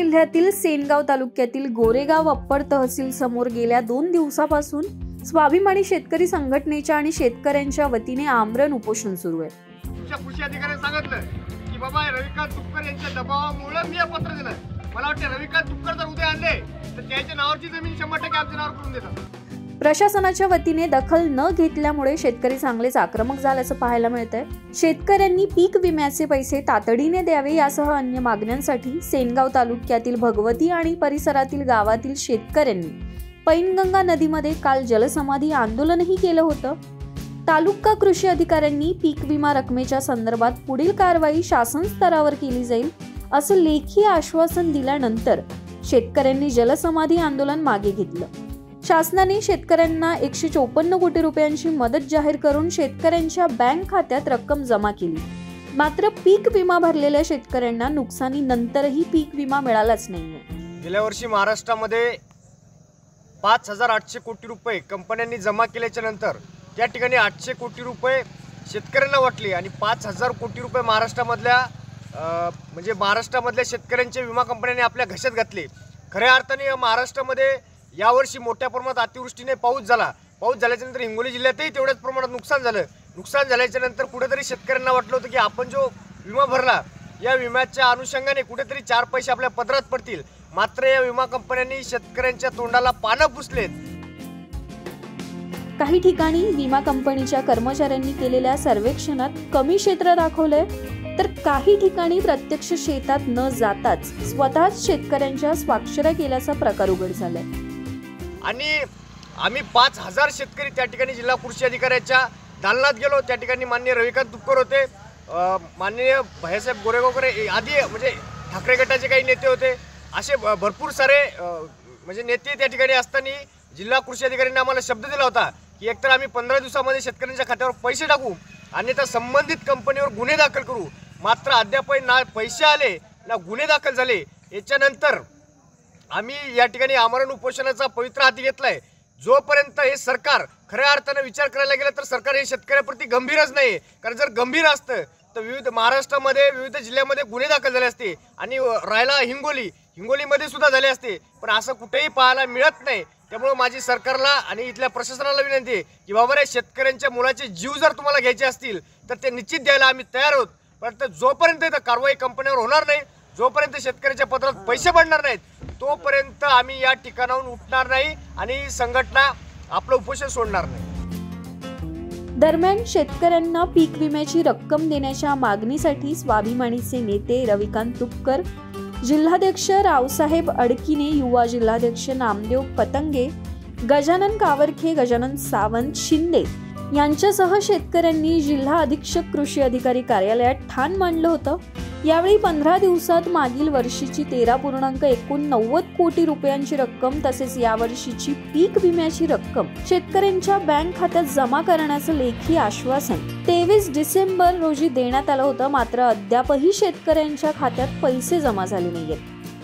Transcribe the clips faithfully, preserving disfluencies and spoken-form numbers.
जिल्ह्यातील सेनगाव तालुक्यातील गोरेगाव अप्पर तहसील समोर गेल्या दोन दिवसापासून स्वाभिमानी शेतकरी संघटनेच्या आणि शेतकऱ्यांच्या वतीने आमरण उपोषण सुरू आहे. तुमच्या कृषी अधिकाऱ्यांनी सांगितलं की बाबा रविकांत तुपकर यांच्या दबावामुळे मी पत्र दिलं. मला वाटतं रविकांत तुपकर जर उद्या आणले तर त्याच्या नावाची जमीन शंभर टक्के आमच्या नावावर करून देतात. प्रशासनाच्या वतीने दखल न घेतल्यामुळे शेतकरी चांगलेच आक्रमक झाल्याचं पाहायला मिळतंय. शेतकऱ्यांनी पीक विम्याचे पैसे तातडीने द्यावे यासह अन्य मागण्यांसाठी सेनगाव तालुक्यातील भगवती आणि परिसरातील गावातील शेतकऱ्यांनी पैनगंगा नदीमध्ये काल जलसमाधी आंदोलनही केलं होतं. तालुका कृषी अधिकाऱ्यांनी पीक विमा रकमेच्या संदर्भात पुढील कारवाई शासन स्तरावर केली जाईल असं लेखी आश्वासन दिल्यानंतर शेतकऱ्यांनी जलसमाधी आंदोलन मागे घेतलं. शासनाने शेतकऱ्यांना एकशे चोपन्न कोटी रुपयांची मदत जाहीर करून शेतकऱ्यांच्या बँक खात्यात रक्कम जमा केली. मात्र पीक विमा भरलेल्या शेतकऱ्यांना नुकसानीनंतरही पीक विमा मिळालाच नाहीये. गेल्या वर्षी महाराष्ट्रामध्ये पाच हजार आठशे कोटी रुपये कंपन्यांनी जमा केल्याच्या नंतर त्या ठिकाणी आठशे कोटी रुपये शेतकऱ्यांना वाटले आणि पाच हजार कोटी रुपये महाराष्ट्रामधल्या म्हणजे महाराष्ट्रामधल्या शेतकऱ्यांच्या विमा कंपन्यांनी आपल्या घशात घातले. खऱ्या अर्थाने महाराष्ट्रामध्ये यावर्षी मोठ्या प्रमाणात अतिवृष्टीने पाऊस झाला. पाऊस झाल्याच्या नंतर हिंगोली जिल्ह्यातही तेवढ्याच प्रमाणात नुकसान झालं. नुकसान झाल्याच्या नंतर कुठेतरी शेतकऱ्यांना वाटलं होतं की आपण जो विमा भरला या विम्याच्या अनुषंगाने कुठेतरी चार पैसे आपल्या पदरात पडतील. मात्र या विमा कंपन्यांनी शेतकऱ्यांच्या तोंडाला पानं पुसलेत. काही ठिकाणी विमा कंपनीच्या कर्मचाऱ्यांनी केलेल्या सर्वेक्षणात कमी क्षेत्र दाखवलंय, तर काही ठिकाणी प्रत्यक्ष शेतात न जाताच स्वतःच शेतकऱ्यांच्या स्वाक्षऱ्या केल्याचा प्रकार उघड झालाय. आणि आम्ही पाच हजार शेतकरी त्या ठिकाणी जिल्हा कृषी अधिकाऱ्याच्या दालनात गेलो. त्या ठिकाणी माननीय रविकांत तुपकर होते, माननीय भैयासाहेब गोरेगावकर आदी म्हणजे ठाकरे गटाचे काही नेते होते. असे भरपूर सारे म्हणजे नेते त्या ठिकाणी असताना जिल्हा कृषी अधिकाऱ्यांनी आम्हाला शब्द दिला होता की एकतर आम्ही पंधरा दिवसामध्ये शेतकऱ्यांच्या खात्यावर पैसे टाकू आणि त्या संबंधित कंपनीवर गुन्हे दाखल करू. मात्र अद्यापही ना पैसे आले ना गुन्हे दाखल झाले. याच्यानंतर आम्ही या ठिकाणी आमरण उपोषणाचा पवित्र हाती घेतलाय. जोपर्यंत हे सरकार खऱ्या अर्थाने विचार करायला गेलं तर सरकार हे शेतकऱ्याप्रती गंभीरच नाही. कारण जर गंभीर असतं तर विविध महाराष्ट्रामध्ये विविध जिल्ह्यामध्ये गुन्हे दाखल झाले असते आणि राहायला हिंगोली हिंगोलीमध्ये सुद्धा झाले असते. पण असं कुठेही पाहायला मिळत नाही. त्यामुळे माझी सरकारला आणि इथल्या प्रशासनाला विनंती आहे की बाबा रे शेतकऱ्यांच्या मुलाचे जीव जर तुम्हाला घ्यायचे असतील तर ते निश्चित द्यायला आम्ही तयार आहोत. पण जोपर्यंत इथं कारवाई कंपन्यांवर होणार नाही, जोपर्यंत शेतकऱ्याच्या पत्रात पैसे पडणार नाहीत, तोपर्यंत आम्ही या ठिकाणाहून उठणार नाही आणि संघटना आपलं उपोषण सोडणार नाही. दरम्यान शेतकऱ्यांना पीक विम्याची रक्कम देण्याच्या मागणीसाठी स्वाभिमानीचे नेते रविकांत तुपकर, जिल्हाध्यक्ष रावसाहेब अडकिने, युवा जिल्हाध्यक्ष नामदेव पतंगे, गजानन कावरखे, गजानन सावंत शिंदे यांच्यासह शेतकऱ्यांनी जिल्हा अधीक्षक कृषी अधिकारी कार्यालयात ठाण मांडलं होतं. यावेळी पंधरा दिवसात मागील वर्षीची तेरा पूर्णांक एकोणनव्वद कोटी रुपयांची रक्कम तसेच यावर्षीची पीक विम्याची रक्कम शेतकऱ्यांच्या बँक खात्यात जमा करण्याचं लेखी आश्वासन तेवीस डिसेंबर रोजी देण्यात आलं होतं. मात्र अद्यापही शेतकऱ्यांच्या खात्यात पैसे जमा झाले नाहीयेत.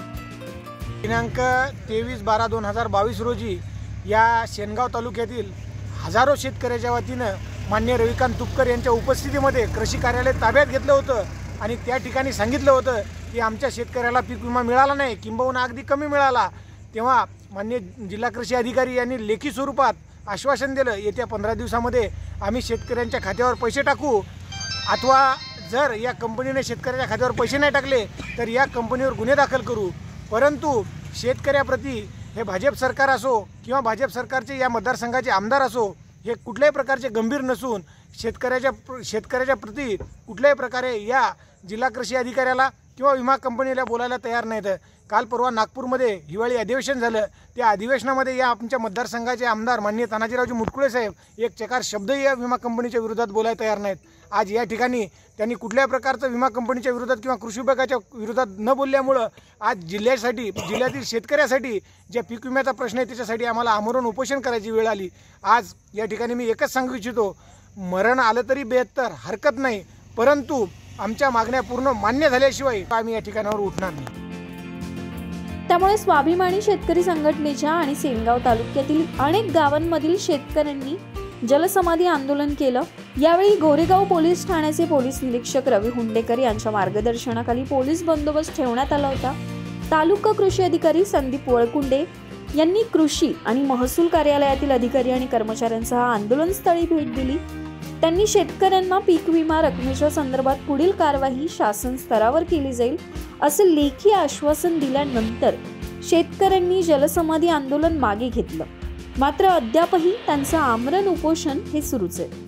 दिनांक तेवीस बारा दोन हजार बावीस रोजी या सेनगाव तालुक्यातील हजारो शेतकऱ्याच्या वतीनं मान्य रविकांत तुपकर यांच्या उपस्थितीमध्ये कृषी कार्यालय ताब्यात घेतलं होतं आणि त्या ठिकाणी सांगितलं होतं की आमच्या शेतकऱ्याला पीक विमा मिळाला नाही, किंबहुना अगदी कमी मिळाला. तेव्हा मान्य जिल्हा कृषी अधिकारी यांनी लेखी स्वरूपात आश्वासन दिलं येत्या पंधरा दिवसामध्ये आम्ही शेतकऱ्यांच्या खात्यावर पैसे टाकू, अथवा जर या कंपनीने शेतकऱ्याच्या खात्यावर पैसे नाही टाकले तर या कंपनीवर गुन्हे दाखल करू. परंतु शेतकऱ्याप्रती हे भाजप सरकार असो किंवा भाजप सरकारचे या मतदारसंघाचे आमदार असो, हे कुठल्याही प्रकारचे गंभीर नसून शेतकऱ्याच्या शेतकऱ्याच्या प्रती कुठल्याही प्रकारे या जिल्हा कृषी अधिकाऱ्याला किंवा विमा कंपनीला बोलायला तयार नाहीत. काल परवा नागपूरमध्ये हिवाळी अधिवेशन झालं. त्या अधिवेशनामध्ये या आमच्या मतदारसंघाचे आमदार माननीय तानाजीरावजी मुटकुळे साहेब एक चकार शब्दही या विमा कंपनीच्या विरोधात बोलायला तयार नाहीत. आज या ठिकाणी त्यांनी कुठल्याही प्रकारचं विमा कंपनीच्या विरोधात किंवा कृषी विभागाच्या विरोधात न बोलल्यामुळं आज जिल्ह्यासाठी जिल्ह्यातील शेतकऱ्यासाठी ज्या पीक विम्याचा प्रश्न आहे त्याच्यासाठी आम्हाला आमरण उपोषण करायची वेळ आली. आज या ठिकाणी मी एकच सांगू इच्छितो, मरण आलं तरी बेहत्तर, हरकत नाही, परंतु आमच्या मागण्या पूर्ण मान्य झाल्याशिवाय आम्ही या ठिकाणावर उठणार नाही. त्यामुळे स्वाभिमानी शेतकरी संघटनेच्या आणि सेनगाव तालुक्यातील अनेक गावांमधील शेतकऱ्यांनी जलसमाधी आंदोलन केलं. यावेळी गोरेगाव पोलीस ठाण्याचे पोलीस निरीक्षक रवी हुंडेकर यांच्या मार्गदर्शनाखाली पोलीस बंदोबस्त ठेवण्यात आला होता. तालुका कृषी अधिकारी संदीप वळकुंडे यांनी कृषी आणि महसूल कार्यालयातील अधिकारी आणि कर्मचाऱ्यांसह आंदोलनस्थळी भेट दिली. त्यांनी शेतकऱ्यांना पीक विमा रकमेच्या संदर्भात पुढील कार्यवाही शासन स्तरावर केली जाईल असे लेखी आश्वासन दिल्यानंतर शेतकऱ्यांनी जलसमाधी आंदोलन मागे घेतलं. मात्र अद्यापही त्यांचं आमरण उपोषण हे सुरूच आहे.